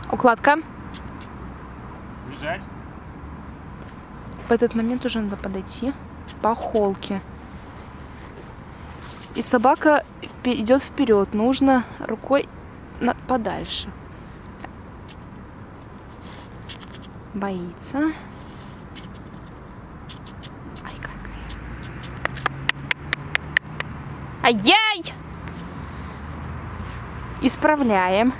Укладка. Лежать. В этот момент уже надо подойти по холке. И собака идет вперед. Нужно рукой подальше. Боится. Ай, какая. Ай-яй! Исправляем.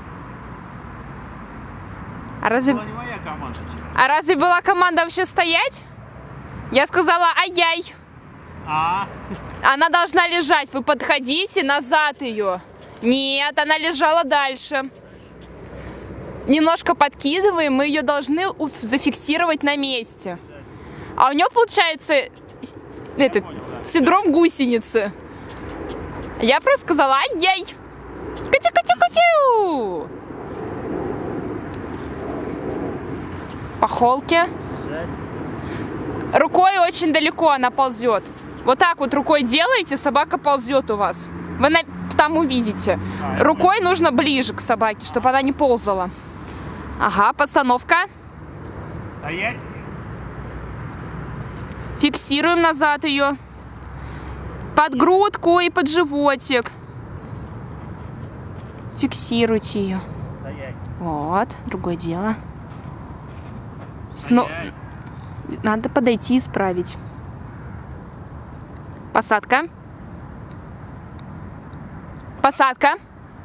А разве... Это была не моя команда. А разве была команда вообще стоять? Я сказала ай-яй. Она должна лежать. Вы подходите назад ее. Нет, она лежала дальше. Немножко подкидываем, мы ее должны зафиксировать на месте. А у нее получается этот синдром гусеницы. Я просто сказала ай-яй. Катю-катю-катю. По холке. Рукой очень далеко она ползет. Вот так вот рукой делаете, собака ползет у вас. Вы там увидите. Рукой нужно ближе к собаке, чтобы она не ползала. Ага, постановка. Стоять. Фиксируем назад ее. Под грудку и под животик. Фиксируйте ее. Стоять. Вот, другое дело. Надо подойти и исправить. Посадка. Посадка.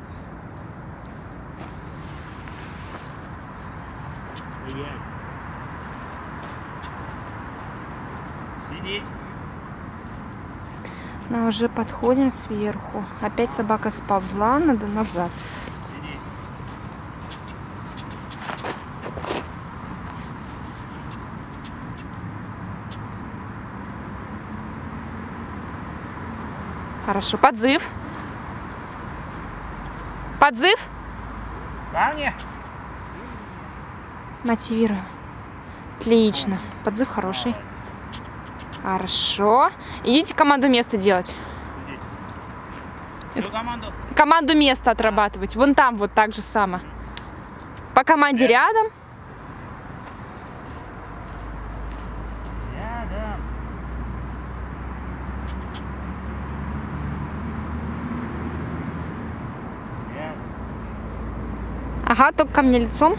Стоять. Сидеть. Ну, уже подходим сверху. Опять собака сползла, надо назад. Сидеть. Хорошо, подзыв. Подзыв. Ко мне. Мотивируем. Отлично. Подзыв хороший. Хорошо. Идите команду места делать. Эту команду. Команду места отрабатывать. Вон там вот так же само. По команде рядом. Рядом. Ага, только ко мне лицом.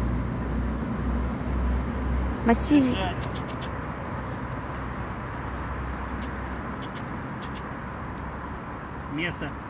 Мотив. Лежать. Место.